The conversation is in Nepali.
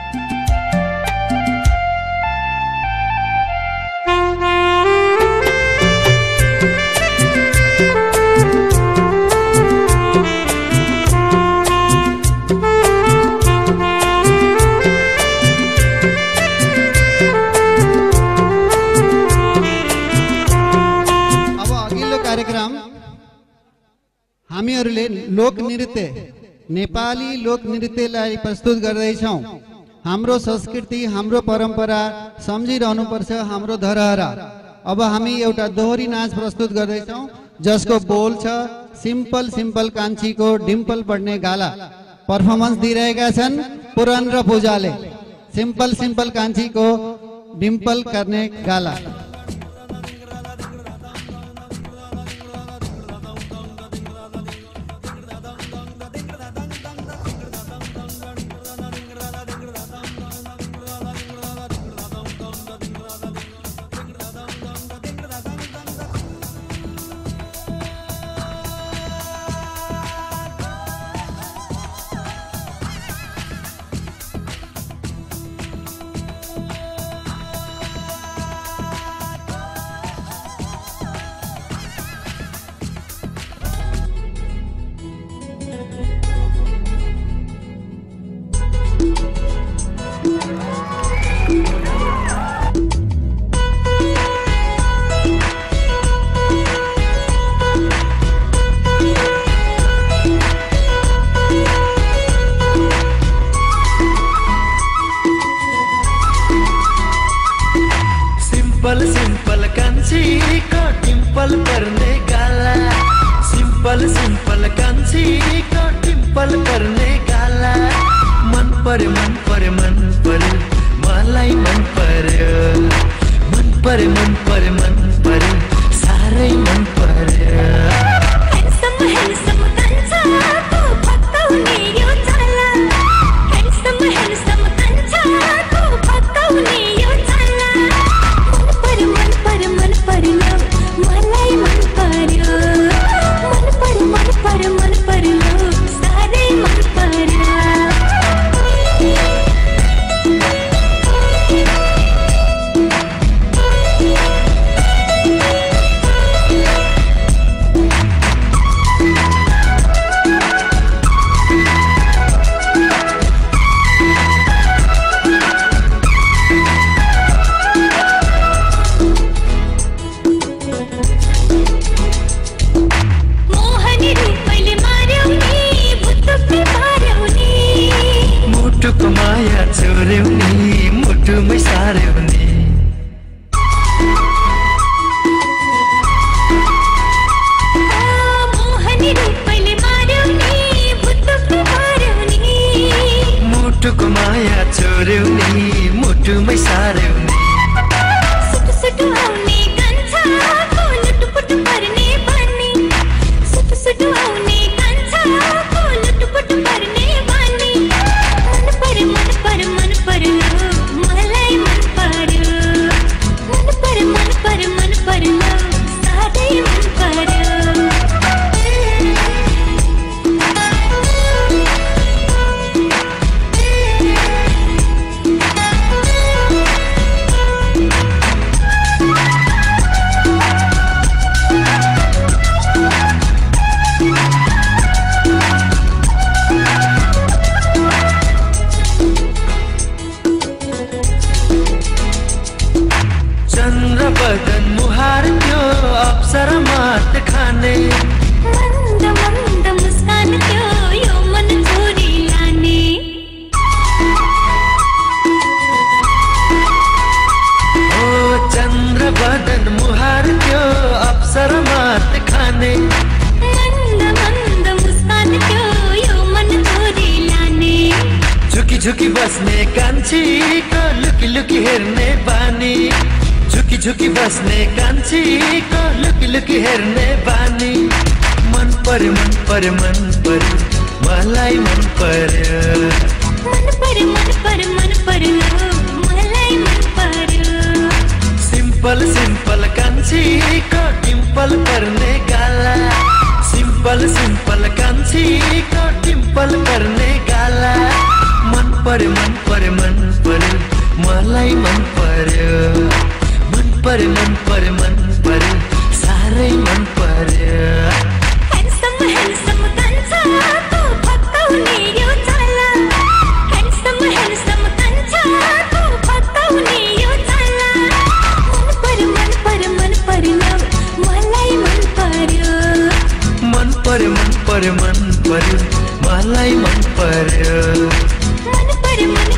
हामीहरूले लोक नृत्य नेपाली लोक नृत्यलाई प्रस्तुत गर्दैछौं। हाम्रो संस्कृति हाम्रो परम्परा सम्झिरहनु पर्छ, हाम्रो धरोहर। अब हामी एउटा दोहोरी नाच प्रस्तुत गर्दैछौं जसको बोल छ सिम्पल सिम्पल कान्छीको डिम्पल पड्ने गाला। पर्फर्मेन्स दिइरहेका छन् पुरन र पूजाले। सिम्पल सिम्पल कान्छीको डिम्पल गर्ने गाला। सिंपल सिंपल कांची को डिंपल करने गाला। सिंपल सिंपल कांची को डिंपल करने गाला। मन पर मन पर मन पर मलाई मन पर मन पर मन पर मन पर सारे मन पर। हैंडसम हैंडसम कांचा तो भक्तौनी यो झाला। हैंडसम हैंडसम कांचा तो भक्तौनी यो झाला। मन पर मन पर लो मलाई मन पर। मन पर लो सारे मन पर। मुटुको माया चोर्याउने मुटुमै सार्याउने। मोहनी रूपले मार्याउने भुतुकले मार्याउने। मुटुको माया चोर्याउने मुटुमै सार्याउने। सुटु सुटु आउने कान्छाको लुटुपुट पर्ने बानी। सुटु सुटु आउने कान्छाको लुटुपुट पर्ने बानी। मन पर लो मलाई मन पर। मन पर लो सारै मन पर। चन्द्र बदन मुहार त्यो अप्सरा मात खाने। मन्द मन्द मुस्कान त्यो यो मन चोरी लाने। ओ चन्द्र बदन मुहार त्यो अप्सरा मात खाने। मन्द मन्द मुस्कान त्यो यो मन चोरी लाने। झुकी झुकी बस्ने कान्छीको लुकी लुकी हेर्ने बानी। झुकी झुकी बस्ने कान्छीको लुकी लुकी हेर्ने बानी। मन पर मन पर मन पर मलाई मन पर। मन पर लो मलाई मन पर। सिंपल सिंपल कान्छीको डिम्पल पर्ने गाला। सिंपल सिंपल कान्छीको डिम्पल पर्ने गाला। मन पर्यो मन पर्यो मन पर्यो मलाई मन पर्यो मन पर्यो मन पर्यो मन पर्यो साह्रै मन पर्यो Handsome handsome कान्छा तँ फकाउने यो चाला Handsome handsome कान्छा तँ फकाउने यो चाला मन पर्यो मन पर्यो मन पर्यो मलाई मन पर्यो मन पर्यो मन पर्यो मन पर्यो मलाई मन पर्यो मन पर्यो मन